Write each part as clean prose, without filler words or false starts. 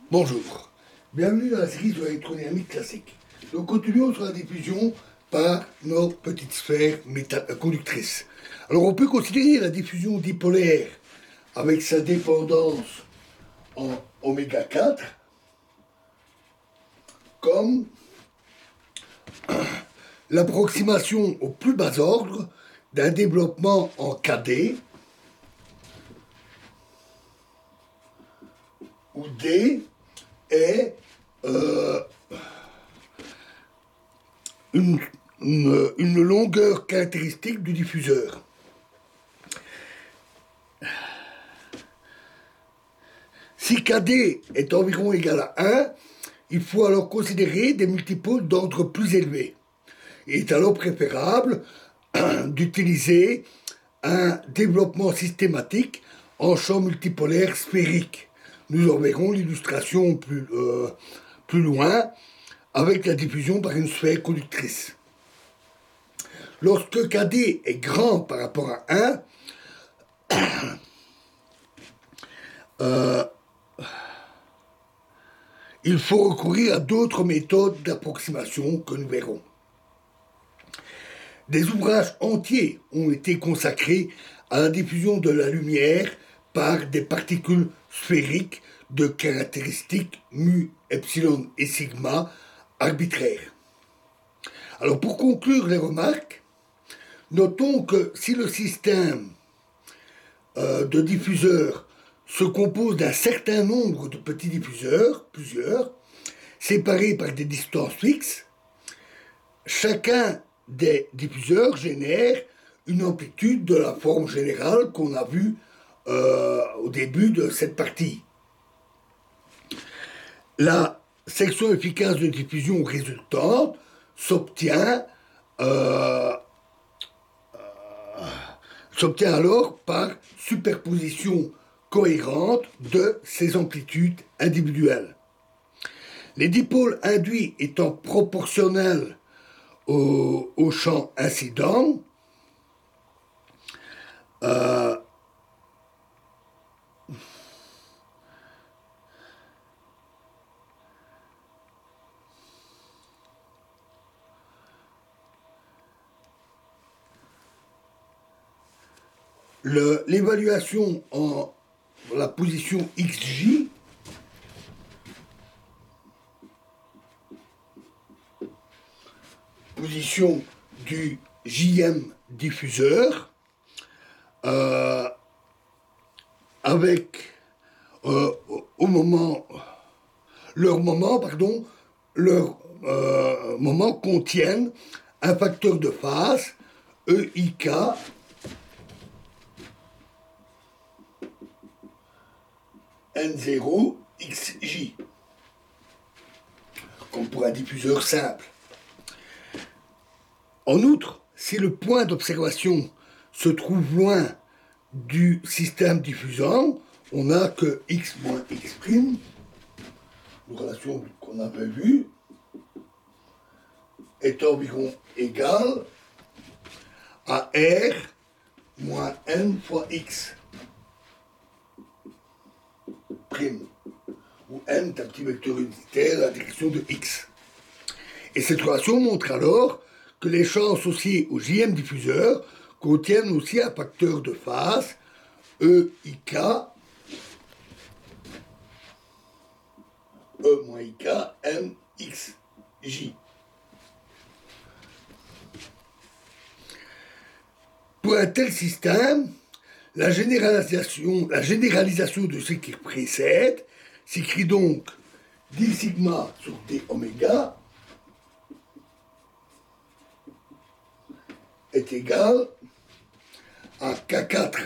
Bonjour, bienvenue dans la série sur l'électrodynamique classique. Nous continuons sur la diffusion par nos petites sphères conductrices. Alors on peut considérer la diffusion dipolaire avec sa dépendance en oméga 4 comme l'approximation au plus bas ordre d'un développement en KD où D est une longueur caractéristique du diffuseur. Si KD est environ égal à 1, il faut alors considérer des multipôles d'ordre plus élevé. Il est alors préférable d'utiliser un développement systématique en champ multipolaire sphérique. Nous en verrons l'illustration plus loin avec la diffusion par une sphère conductrice. Lorsque KD est grand par rapport à 1, il faut recourir à d'autres méthodes d'approximation que nous verrons. Des ouvrages entiers ont été consacrés à la diffusion de la lumière par des particules sphériques de caractéristiques mu, epsilon et sigma arbitraires. Alors pour conclure les remarques, notons que si le système de diffuseurs se compose d'un certain nombre de petits diffuseurs, plusieurs, séparés par des distances fixes, chacun des diffuseurs génère une amplitude de la forme générale qu'on a vue au début de cette partie. La section efficace de diffusion résultante s'obtient alors par superposition cohérente de ces amplitudes individuelles. Les dipôles induits étant proportionnels au champ incident, l'évaluation en la position XJ position du JM diffuseur avec leur moment contiennent un facteur de phase EIK N0 XJ comme pour un diffuseur simple. En outre, si le point d'observation se trouve loin du système diffusant, on n'a que x moins x', une relation qu'on avait vue, est environ égale à R moins n fois x', prime, où n est un petit vecteur unitaire dans la direction de x. Et cette relation montre alors que les champs associés au JM diffuseur contiennent aussi un facteur de phase EIK, E moins IK, MXJ. Pour un tel système, la généralisation de ce qui précède s'écrit donc d sigma sur d oméga est égal à K4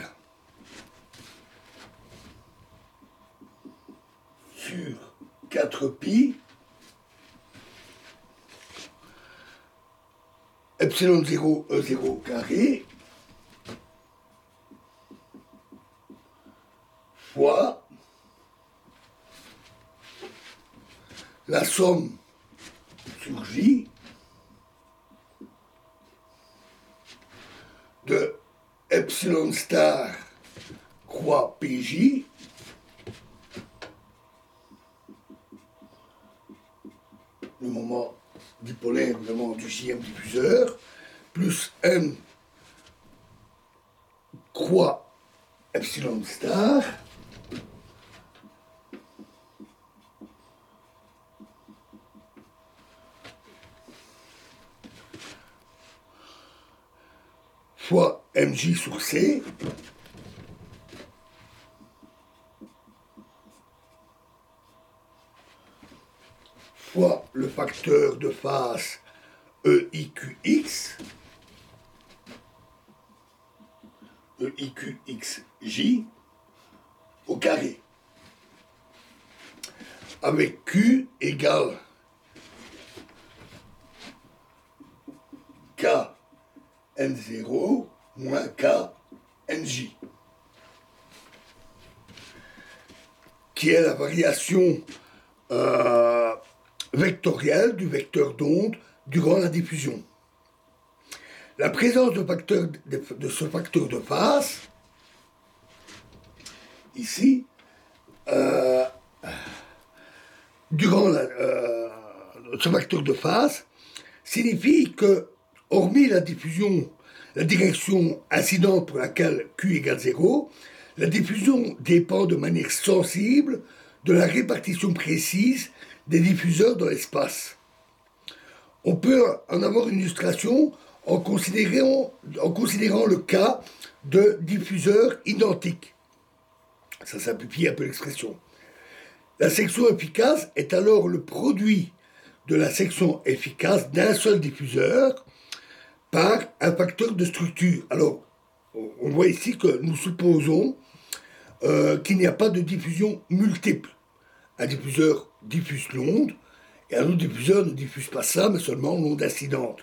sur 4pi epsilon 0 E0 carré fois la somme sur J de epsilon star croix PJ le moment dipolaire évidemment du JM diffuseur, plus M croix epsilon star, fois mj sur c, fois le facteur de phase EIQX, EIQXJ au carré, avec Q égale K N0 moins K NJ, qui est la variation vectorielle du vecteur d'onde durant la diffusion. La présence de ce facteur de phase, ici, durant ce facteur de phase, signifie que, hormis la diffusion, la direction incidente pour laquelle Q égale 0, la diffusion dépend de manière sensible de la répartition précise des diffuseurs dans l'espace. On peut en avoir une illustration en considérant le cas de diffuseurs identiques. Ça simplifie un peu l'expression. La section efficace est alors le produit de la section efficace d'un seul diffuseur par un facteur de structure. Alors, on voit ici que nous supposons qu'il n'y a pas de diffusion multiple. Un diffuseur diffuse l'onde, et un autre diffuseur ne diffuse pas ça, mais seulement l'onde incidente.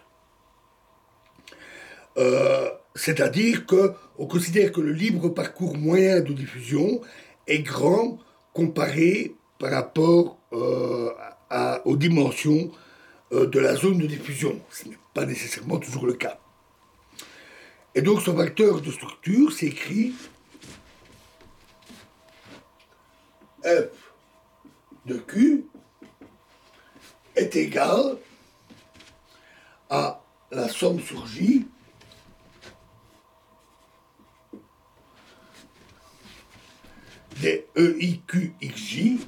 C'est-à-dire qu'on considère que le libre parcours moyen de diffusion est grand comparé par rapport aux dimensions de la zone de diffusion. Ce n'est pas nécessairement toujours le cas. Et donc ce facteur de structure s'écrit F de Q est égal à la somme sur J des EIQXJ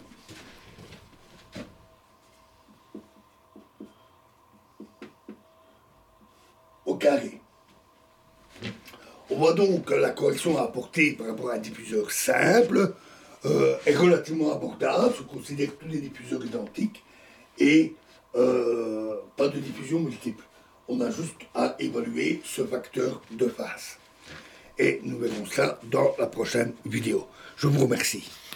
au carré. On voit donc que la correction à apporter par rapport à un diffuseur simple est relativement abordable, on considère tous les diffuseurs identiques et pas de diffusion multiple. On a juste à évaluer ce facteur de phase. Et nous verrons ça dans la prochaine vidéo. Je vous remercie.